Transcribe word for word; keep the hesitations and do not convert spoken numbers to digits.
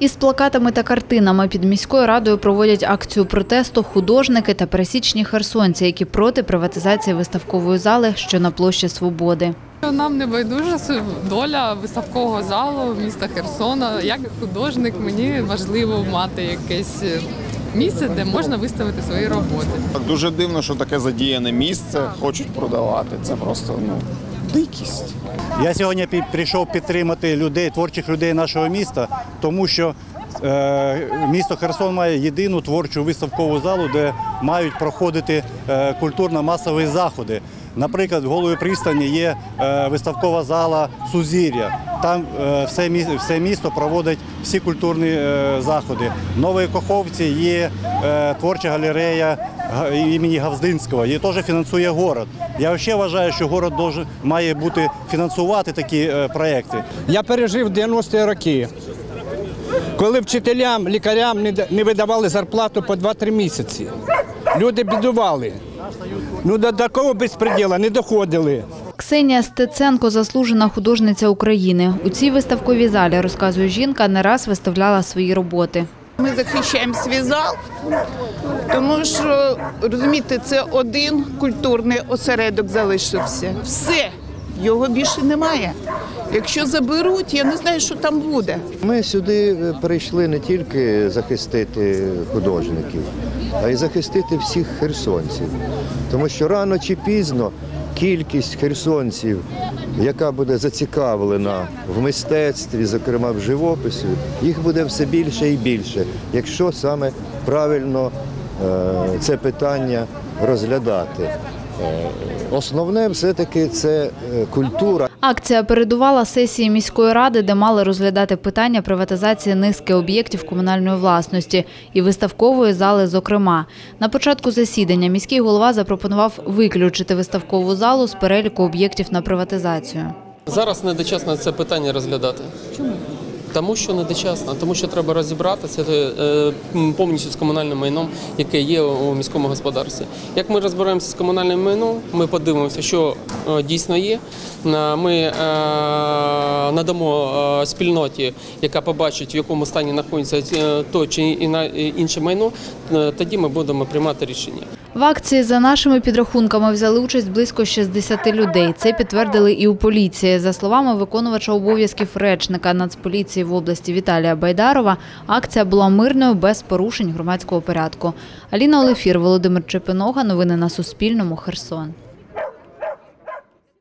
Із плакатами та картинами під міською радою проводять акцію протесту художники та пересічні херсонці, які проти приватизації виставкової зали, що на площі Свободи. Нам не байдужа доля виставкового залу міста Херсона. Як художник мені важливо мати якесь місце, де можна виставити свої роботи. Дуже дивно, що таке задіяне місце хочуть продавати. Це просто ну, дикість. Я сьогодні прийшов підтримати людей, творчих людей нашого міста, тому що е, місто Херсон має єдину творчу виставкову залу, де мають проходити е, культурно-масові заходи. Наприклад, в Голої пристані є е, виставкова зала «Сузір'я». Там е, все, місто, все місто проводить всі культурні е, заходи. В Новій Каховці є е, творча галерея імені Гавздинського, її теж фінансує город. Я взагалі вважаю, що город должен, має бути фінансувати такі е, проекти. Я пережив дев'яності роки, коли вчителям, лікарям не видавали зарплату по два-три місяці. Люди бідували. Ну до такого безпреділу не доходили. Ксенія Стеценко – заслужена художниця України. У цій виставковій залі, розказує жінка, не раз виставляла свої роботи. Ми захищаємо свій зал, тому що, розумієте, це один культурний осередок залишився. Все, його більше немає. Якщо заберуть, я не знаю, що там буде. Ми сюди прийшли не тільки захистити художників, а й захистити всіх херсонців. Тому що рано чи пізно кількість херсонців, яка буде зацікавлена в мистецтві, зокрема в живописі, їх буде все більше і більше, якщо саме правильно це питання розглядати. Основне все-таки це культура. Акція передувала сесії міської ради, де мали розглядати питання приватизації низки об'єктів комунальної власності і виставкової зали зокрема. На початку засідання міський голова запропонував виключити виставкову залу з переліку об'єктів на приватизацію. Зараз недочасно це питання розглядати. Чому? Тому що недочасно, тому що треба розібратися повністю з комунальним майном, яке є у міському господарстві. Як ми розберемося з комунальним майном, ми подивимося, що дійсно є, ми надамо спільноті, яка побачить, в якому стані знаходиться то чи інше майно, тоді ми будемо приймати рішення. В акції, за нашими підрахунками, взяли участь близько шістдесят людей. Це підтвердили і у поліції. За словами виконувача обов'язків речника Нацполіції в області Віталія Байдарова, акція була мирною, без порушень громадського порядку. Аліна Олефір, Володимир Чепинога. Новини на Суспільному. Херсон.